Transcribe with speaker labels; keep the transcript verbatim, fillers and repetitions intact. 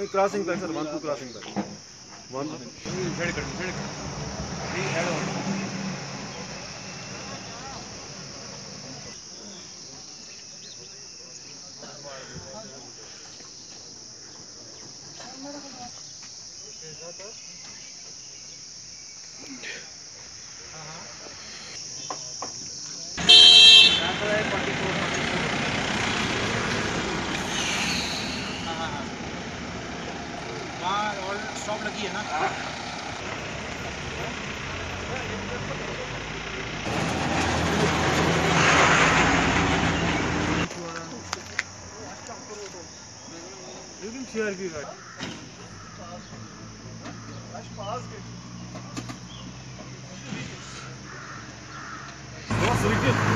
Speaker 1: नहीं क्रॉसिंग तक sir one two crossing तक वन
Speaker 2: झड़ कर झड़ नहीं ऐड ऑन वहाँ और स्टॉप लगी है ना शेयर की गाड़ी
Speaker 1: बहुत